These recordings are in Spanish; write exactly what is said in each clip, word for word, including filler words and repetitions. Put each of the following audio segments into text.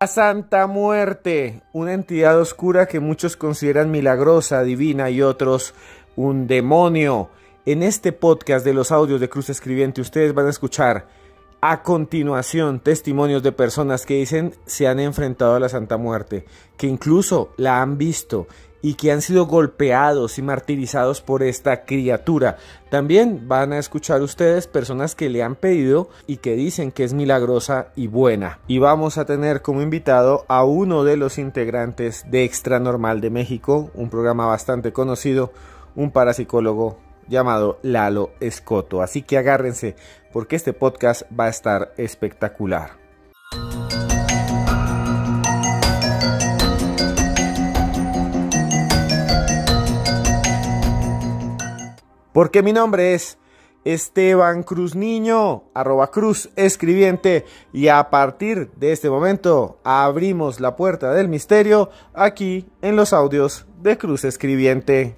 La Santa Muerte, una entidad oscura que muchos consideran milagrosa, divina y otros un demonio. En este podcast de los audios de Cruz Escribiente ustedes van a escuchar a continuación testimonios de personas que dicen se han enfrentado a la Santa Muerte, que incluso la han visto y que han sido golpeados y martirizados por esta criatura. También van a escuchar ustedes personas que le han pedido y que dicen que es milagrosa y buena. Y vamos a tener como invitado a uno de los integrantes de Extra Normal de México, un programa bastante conocido, un parapsicólogo llamado Lalo Escoto. Así que agárrense porque este podcast va a estar espectacular. Porque mi nombre es Esteban Cruz Niño, arroba Cruz Escribiente, y a partir de este momento abrimos la puerta del misterio aquí en los audios de Cruz Escribiente.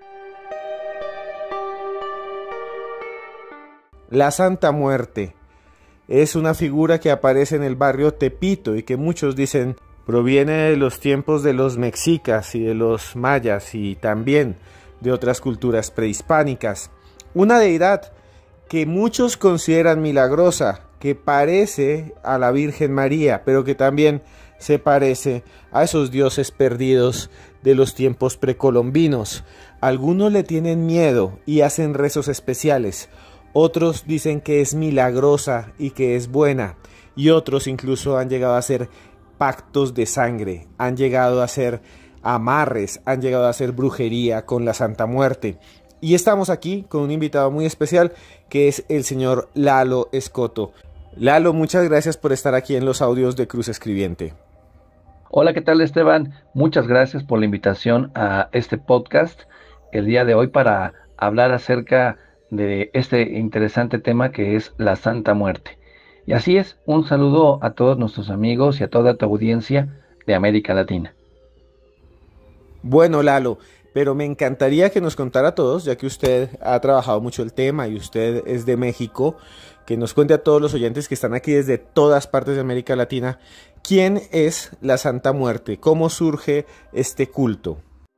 La Santa Muerte es una figura que aparece en el barrio Tepito y que muchos dicen proviene de los tiempos de los mexicas y de los mayas y también de otras culturas prehispánicas. Una deidad que muchos consideran milagrosa, que parece a la Virgen María, pero que también se parece a esos dioses perdidos de los tiempos precolombinos. Algunos le tienen miedo y hacen rezos especiales. Otros dicen que es milagrosa y que es buena. Y otros incluso han llegado a hacer pactos de sangre, han llegado a hacer amarres, han llegado a hacer brujería con la Santa Muerte. Y estamos aquí con un invitado muy especial que es el señor Lalo Escoto. Lalo, muchas gracias por estar aquí en los audios de Cruz Escribiente. Hola, ¿qué tal, Esteban? Muchas gracias por la invitación a este podcast el día de hoy para hablar acerca de este interesante tema que es la Santa Muerte. Y así es, un saludo a todos nuestros amigos y a toda tu audiencia de América Latina. Bueno, Lalo, pero me encantaría que nos contara a todos, ya que usted ha trabajado mucho el tema y usted es de México, que nos cuente a todos los oyentes que están aquí desde todas partes de América Latina, ¿quién es la Santa Muerte? ¿Cómo surge este culto?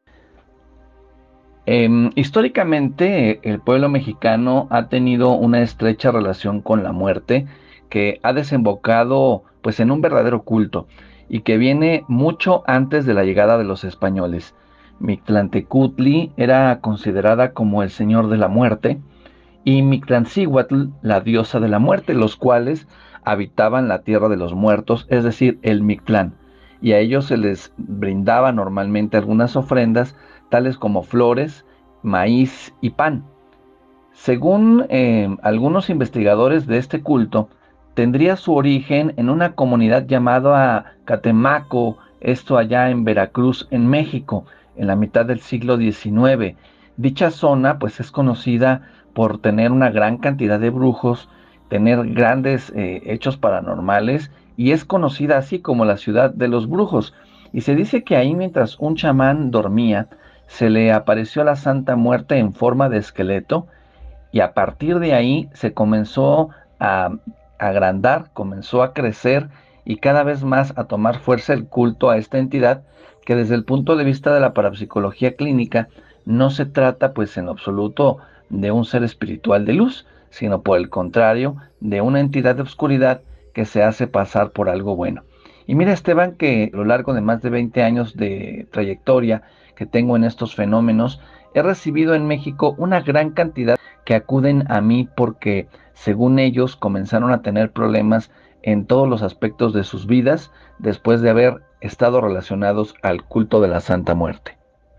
Eh, históricamente, el pueblo mexicano ha tenido una estrecha relación con la muerte que ha desembocado pues en un verdadero culto y que viene mucho antes de la llegada de los españoles. Mictlantecutli era considerada como el señor de la muerte y Mictlancíhuatl la diosa de la muerte, los cuales habitaban la tierra de los muertos, es decir, el Mictlán, y a ellos se les brindaba normalmente algunas ofrendas tales como flores, maíz y pan. Según eh, algunos investigadores de este culto, tendría su origen en una comunidad llamada Catemaco, esto allá en Veracruz, en México, en la mitad del siglo diecinueve. Dicha zona pues es conocida por tener una gran cantidad de brujos, tener grandes eh, hechos paranormales y es conocida así como la ciudad de los brujos. Y se dice que ahí mientras un chamán dormía, se le apareció a la Santa Muerte en forma de esqueleto y a partir de ahí se comenzó a agrandar, comenzó a crecer y cada vez más a tomar fuerza el culto a esta entidad que desde el punto de vista de la parapsicología clínica no se trata pues en absoluto de un ser espiritual de luz, sino por el contrario de una entidad de oscuridad que se hace pasar por algo bueno. Y mira, Esteban, que a lo largo de más de veinte años de trayectoria que tengo en estos fenómenos, he recibido en México una gran cantidad que acuden a mí porque, según ellos, comenzaron a tener problemas en todos los aspectos de sus vidas después de haber estado relacionados al culto de la Santa Muerte.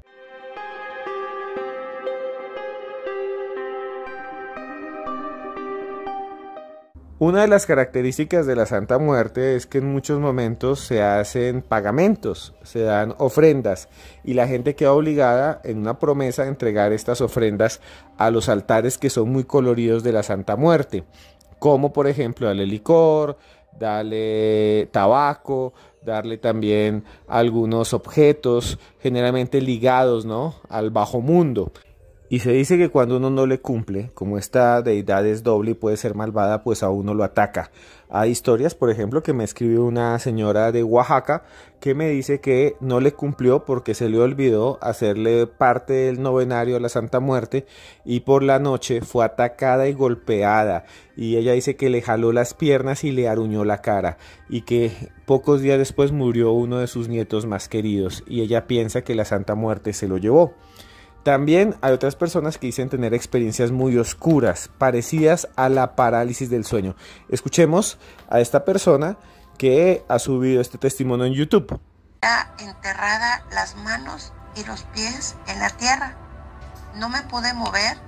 Una de las características de la Santa Muerte es que en muchos momentos se hacen pagamentos, se dan ofrendas y la gente queda obligada en una promesa a entregar estas ofrendas a los altares que son muy coloridos de la Santa Muerte, como por ejemplo darle licor, darle tabaco, darle también algunos objetos generalmente ligados, ¿no?, al bajo mundo. Y se dice que cuando uno no le cumple, como esta deidad es doble y puede ser malvada, pues a uno lo ataca. Hay historias, por ejemplo, que me escribió una señora de Oaxaca que me dice que no le cumplió porque se le olvidó hacerle parte del novenario a la Santa Muerte y por la noche fue atacada y golpeada. Y ella dice que le jaló las piernas y le aruñó la cara y que pocos días después murió uno de sus nietos más queridos y ella piensa que la Santa Muerte se lo llevó. También hay otras personas que dicen tener experiencias muy oscuras, parecidas a la parálisis del sueño. Escuchemos a esta persona que ha subido este testimonio en YouTube. Enterrada las manos y los pies en la tierra. No me pude mover.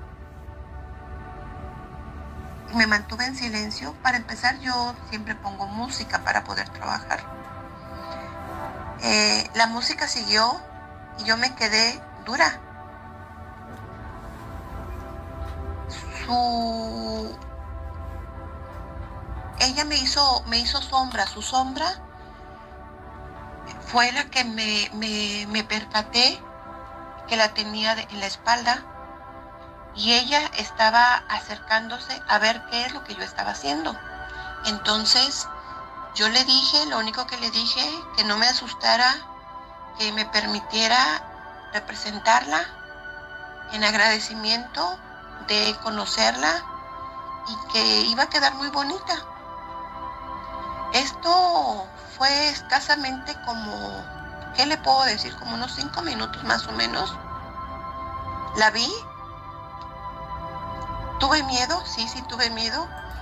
Y me mantuve en silencio. Para empezar, yo siempre pongo música para poder trabajar. Eh, la música siguió y yo me quedé dura. Su... Ella me hizo, me hizo sombra, su sombra fue la que me, me, me percaté que la tenía de, en la espalda y ella estaba acercándose a ver qué es lo que yo estaba haciendo. Entonces yo le dije, lo único que le dije, que no me asustara, que me permitiera representarla en agradecimiento de conocerla y que iba a quedar muy bonita. Esto fue escasamente como, ¿qué le puedo decir? Como unos cinco minutos más o menos. La vi. ¿Tuve miedo? Sí, sí tuve miedo.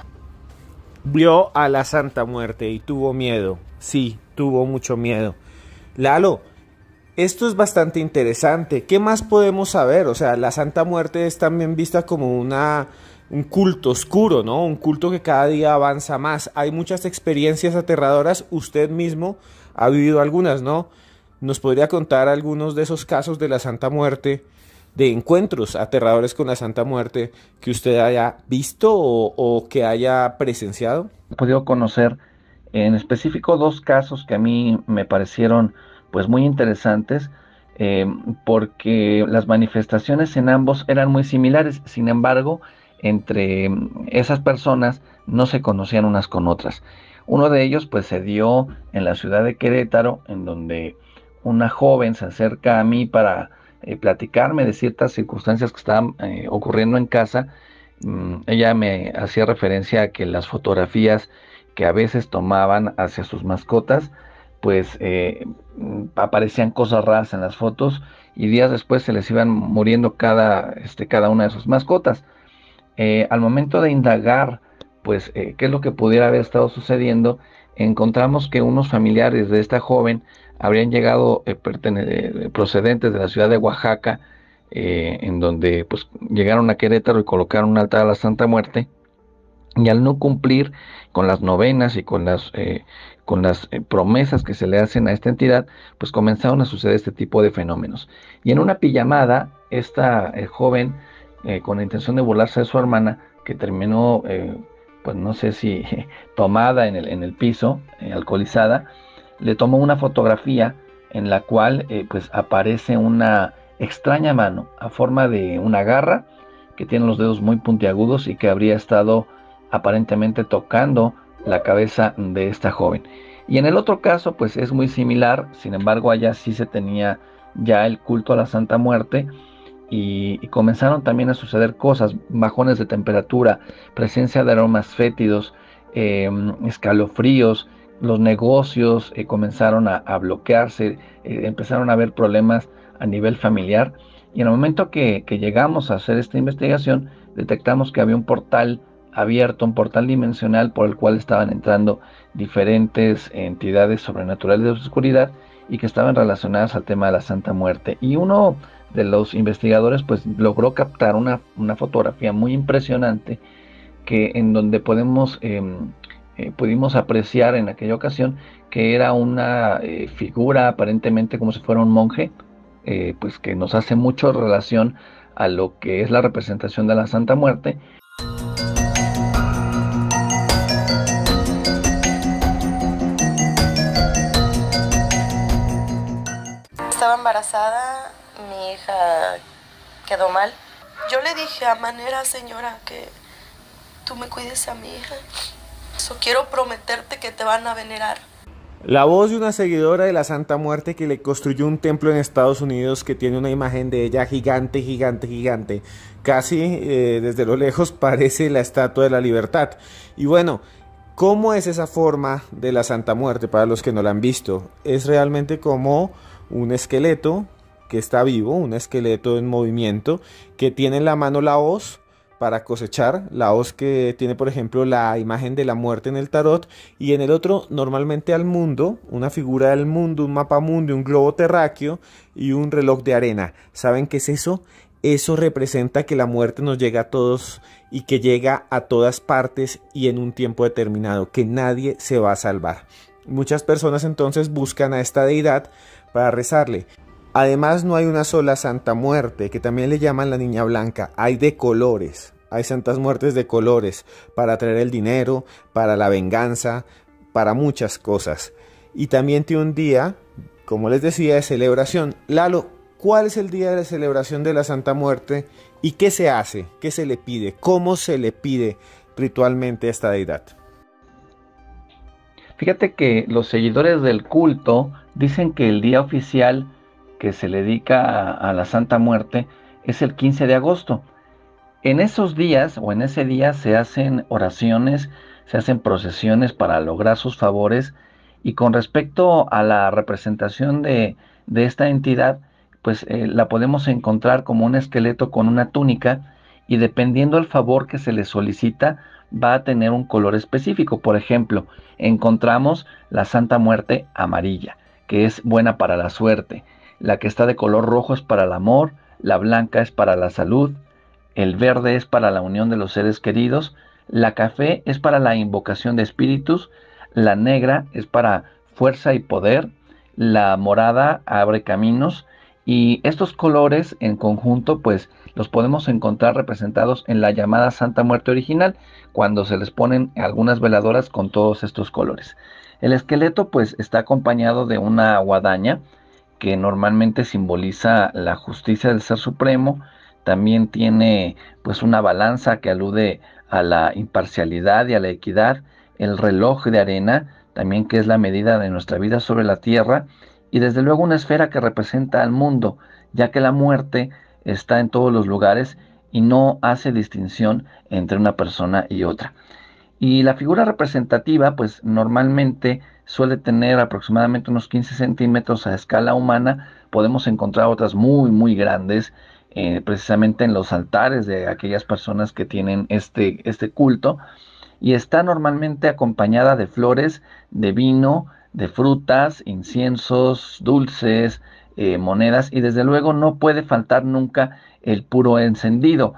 Vio a la Santa Muerte y tuvo miedo. Sí, tuvo mucho miedo. Lalo, esto es bastante interesante. ¿Qué más podemos saber? O sea, la Santa Muerte es también vista como una, un culto oscuro, ¿no? Un culto que cada día avanza más. Hay muchas experiencias aterradoras. Usted mismo ha vivido algunas, ¿no? ¿Nos podría contar algunos de esos casos de la Santa Muerte, de encuentros aterradores con la Santa Muerte que usted haya visto o, o que haya presenciado? He podido conocer en específico dos casos que a mí me parecieron pues muy interesantes, eh, porque las manifestaciones en ambos eran muy similares. Sin embargo, entre esas personas no se conocían unas con otras. Uno de ellos pues se dio en la ciudad de Querétaro, en donde una joven se acerca a mí para eh, platicarme de ciertas circunstancias que estaban eh, ocurriendo en casa. Mm, ella me hacía referencia a que las fotografías que a veces tomaban hacia sus mascotas pues eh, aparecían cosas raras en las fotos y días después se les iban muriendo cada, este, cada una de sus mascotas. Eh, al momento de indagar, pues, eh, qué es lo que pudiera haber estado sucediendo, encontramos que unos familiares de esta joven habrían llegado eh, eh, procedentes de la ciudad de Oaxaca, eh, en donde pues llegaron a Querétaro y colocaron un altar a la Santa Muerte, y al no cumplir con las novenas y con las, eh, con las eh, promesas que se le hacen a esta entidad, pues comenzaron a suceder este tipo de fenómenos. Y en una pijamada, esta eh, joven, eh, con la intención de burlarse de su hermana, que terminó, eh, pues no sé si tomada en el, en el piso, eh, alcoholizada, le tomó una fotografía en la cual eh, pues aparece una extraña mano a forma de una garra, que tiene los dedos muy puntiagudos y que habría estado aparentemente tocando la cabeza de esta joven. Y en el otro caso pues es muy similar, sin embargo allá sí se tenía ya el culto a la Santa Muerte y, y comenzaron también a suceder cosas, bajones de temperatura, presencia de aromas fétidos, eh, escalofríos, los negocios eh, comenzaron a, a bloquearse, eh, empezaron a haber problemas a nivel familiar y en el momento que, que llegamos a hacer esta investigación detectamos que había un portal abierto, un portal dimensional por el cual estaban entrando diferentes entidades sobrenaturales de oscuridad y que estaban relacionadas al tema de la Santa Muerte. Y uno de los investigadores pues logró captar una, una fotografía muy impresionante que en donde podemos eh, eh, pudimos apreciar en aquella ocasión que era una eh, figura aparentemente como si fuera un monje, eh, pues que nos hace mucho relación a lo que es la representación de la Santa Muerte. Estaba embarazada, mi hija quedó mal Yo le dije a manera, señora, que tú me cuides a mi hija. So, quiero prometerte que te van a venerar. La voz de una seguidora de la Santa Muerte que le construyó un templo en Estados Unidos que tiene una imagen de ella gigante, gigante, gigante. Casi eh, desde lo lejos parece la Estatua de la Libertad. Y bueno, ¿cómo es esa forma de la Santa Muerte para los que no la han visto? Es realmente como un esqueleto que está vivo, un esqueleto en movimiento, que tiene en la mano la hoz para cosechar, la hoz que tiene por ejemplo la imagen de la muerte en el tarot, y en el otro normalmente al mundo, una figura del mundo, un mapa mundi, un globo terráqueo y un reloj de arena. ¿Saben qué es eso? Eso representa que la muerte nos llega a todos y que llega a todas partes y en un tiempo determinado, que nadie se va a salvar. Muchas personas entonces buscan a esta deidad para rezarle. Además no hay una sola Santa Muerte, que también le llaman la Niña Blanca, hay de colores, hay Santas Muertes de colores, para traer el dinero, para la venganza, para muchas cosas. Y también tiene un día, como les decía, de celebración. Lalo, ¿cuál es el día de la celebración de la Santa Muerte y qué se hace, qué se le pide, cómo se le pide ritualmente a esta deidad? Fíjate que los seguidores del culto dicen que el día oficial que se le dedica a, a la Santa Muerte es el quince de agosto. En esos días o en ese día se hacen oraciones, se hacen procesiones para lograr sus favores, y con respecto a la representación de, de esta entidad, pues eh, la podemos encontrar como un esqueleto con una túnica, y dependiendo del favor que se le solicita va a tener un color específico. Por ejemplo, encontramos la Santa Muerte amarilla, que es buena para la suerte. La que está de color rojo es para el amor, la blanca es para la salud, el verde es para la unión de los seres queridos, la café es para la invocación de espíritus, la negra es para fuerza y poder, la morada abre caminos, y estos colores en conjunto pues los podemos encontrar representados en la llamada Santa Muerte original, cuando se les ponen algunas veladoras con todos estos colores. El esqueleto pues está acompañado de una guadaña, que normalmente simboliza la justicia del Ser Supremo. También tiene pues una balanza que alude a la imparcialidad y a la equidad, el reloj de arena, también que es la medida de nuestra vida sobre la tierra, y desde luego una esfera que representa al mundo, ya que la muerte está en todos los lugares y no hace distinción entre una persona y otra. Y la figura representativa pues normalmente suele tener aproximadamente unos quince centímetros a escala humana. Podemos encontrar otras muy muy grandes eh, precisamente en los altares de aquellas personas que tienen este, este culto, y está normalmente acompañada de flores, de vino, de frutas, inciensos, dulces, eh, monedas, y desde luego no puede faltar nunca el puro encendido.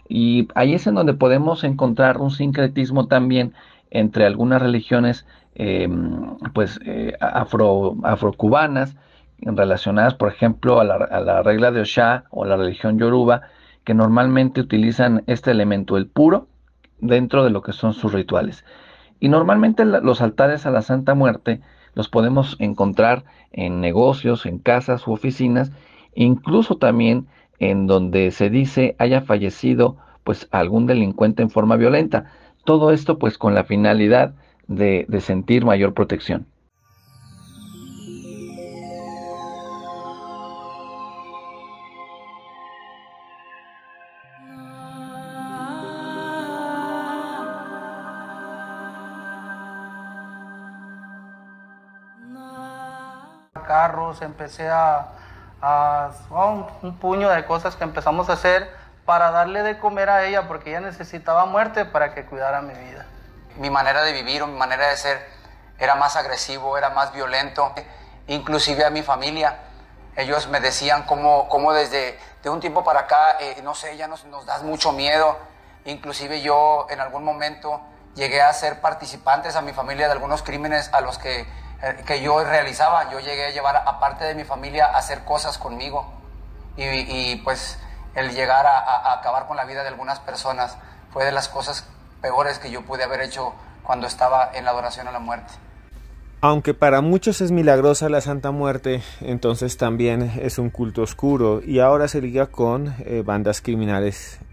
Y ahí es en donde podemos encontrar un sincretismo también entre algunas religiones eh, pues eh, afro, afrocubanas, relacionadas por ejemplo a la, a la regla de Oshá o la religión yoruba, que normalmente utilizan este elemento, el puro, dentro de lo que son sus rituales. Y normalmente los altares a la Santa Muerte los podemos encontrar en negocios, en casas u oficinas, incluso también en donde se dice haya fallecido pues algún delincuente en forma violenta. Todo esto pues con la finalidad de, de sentir mayor protección. Carros, empecé a, a, a un, un puño de cosas que empezamos a hacer para darle de comer a ella, porque ella necesitaba muerte para que cuidara mi vida. Mi manera de vivir o mi manera de ser era más agresivo, era más violento, inclusive a mi familia. Ellos me decían cómo, cómo desde de un tiempo para acá, eh, no sé, ya nos, nos das mucho miedo. Inclusive yo en algún momento llegué a ser participantes a mi familia de algunos crímenes a los que que yo realizaba. Yo llegué a llevar a parte de mi familia a hacer cosas conmigo, y, y pues el llegar a, a, a acabar con la vida de algunas personas fue de las cosas peores que yo pude haber hecho cuando estaba en la adoración a la muerte. Aunque para muchos es milagrosa la Santa Muerte, entonces también es un culto oscuro y ahora se liga con eh, bandas criminales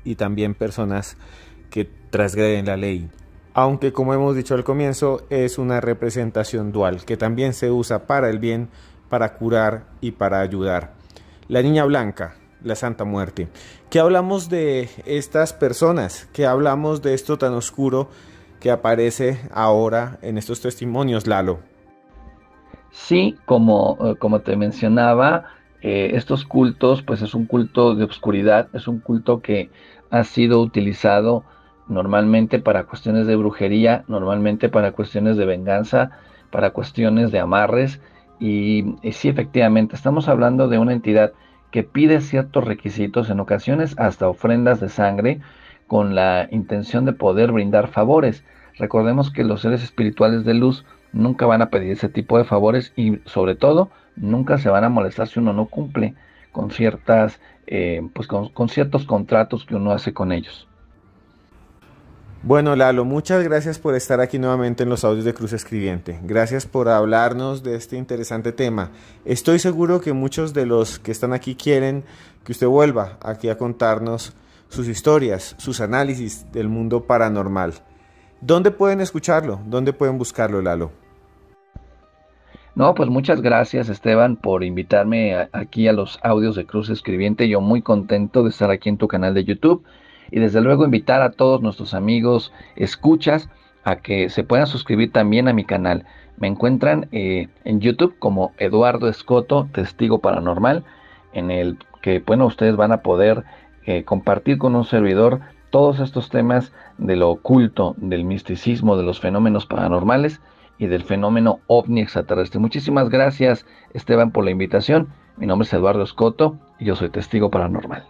y también personas que transgreden la ley. Aunque, como hemos dicho al comienzo, es una representación dual que también se usa para el bien, para curar y para ayudar. La niña blanca, la Santa Muerte. ¿Qué hablamos de estas personas? ¿Qué hablamos de esto tan oscuro que aparece ahora en estos testimonios, Lalo? Sí, como, como te mencionaba, eh, estos cultos, pues es un culto de oscuridad, es un culto que ha sido utilizado normalmente para cuestiones de brujería, normalmente para cuestiones de venganza, para cuestiones de amarres, y, y sí, efectivamente, estamos hablando de una entidad que pide ciertos requisitos, en ocasiones hasta ofrendas de sangre, con la intención de poder brindar favores. Recordemos que los seres espirituales de luz nunca van a pedir ese tipo de favores y sobre todo nunca se van a molestar si uno no cumple con ciertas, eh, pues con, con ciertos contratos que uno hace con ellos. Bueno, Lalo, muchas gracias por estar aquí nuevamente en los audios de Cruz Escribiente. Gracias por hablarnos de este interesante tema. Estoy seguro que muchos de los que están aquí quieren que usted vuelva aquí a contarnos sus historias, sus análisis del mundo paranormal. ¿Dónde pueden escucharlo? ¿Dónde pueden buscarlo, Lalo? No, pues muchas gracias, Esteban, por invitarme a, aquí a los audios de Cruz Escribiente. Yo muy contento de estar aquí en tu canal de YouTube. Y desde luego invitar a todos nuestros amigos escuchas a que se puedan suscribir también a mi canal. Me encuentran eh, en YouTube como Eduardo Escoto, Testigo Paranormal, en el que bueno, ustedes van a poder eh, compartir con un servidor todos estos temas de lo oculto, del misticismo, de los fenómenos paranormales y del fenómeno ovni extraterrestre. Muchísimas gracias, Esteban, por la invitación. Mi nombre es Eduardo Escoto y yo soy Testigo Paranormal.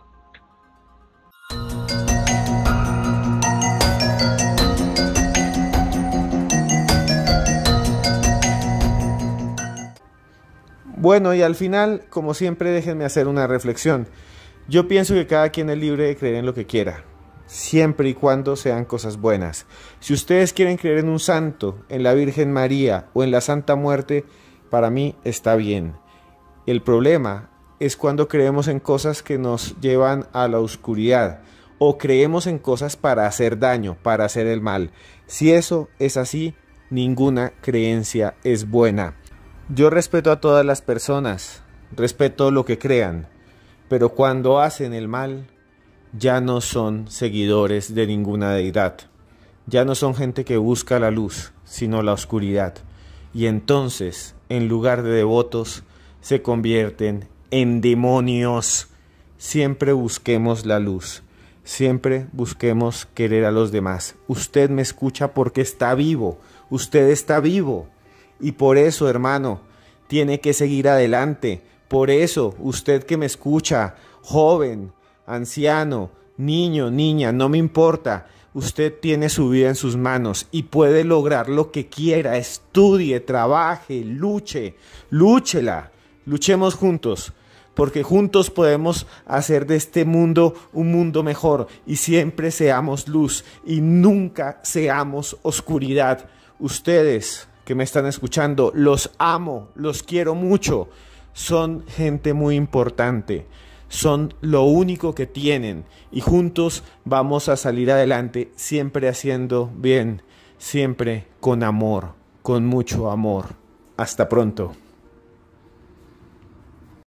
Bueno, y al final, como siempre, déjenme hacer una reflexión. Yo pienso que cada quien es libre de creer en lo que quiera, siempre y cuando sean cosas buenas. Si ustedes quieren creer en un santo, en la Virgen María o en la Santa Muerte, para mí está bien. El problema es cuando creemos en cosas que nos llevan a la oscuridad o creemos en cosas para hacer daño, para hacer el mal. Si eso es así, ninguna creencia es buena. Yo respeto a todas las personas, respeto lo que crean, pero cuando hacen el mal, ya no son seguidores de ninguna deidad. Ya no son gente que busca la luz, sino la oscuridad. Y entonces, en lugar de devotos, se convierten en demonios. Siempre busquemos la luz. Siempre busquemos querer a los demás. Usted me escucha porque está vivo. Usted está vivo. Y por eso, hermano, tiene que seguir adelante. Por eso, usted que me escucha, joven, anciano, niño, niña, no me importa. Usted tiene su vida en sus manos y puede lograr lo que quiera. Estudie, trabaje, luche, lúchela. Luchemos juntos, porque juntos podemos hacer de este mundo un mundo mejor y siempre seamos luz y nunca seamos oscuridad. Ustedes que me están escuchando, los amo, los quiero mucho. Son gente muy importante. Son lo único que tienen y juntos vamos a salir adelante, siempre haciendo bien, siempre con amor, con mucho amor. Hasta pronto.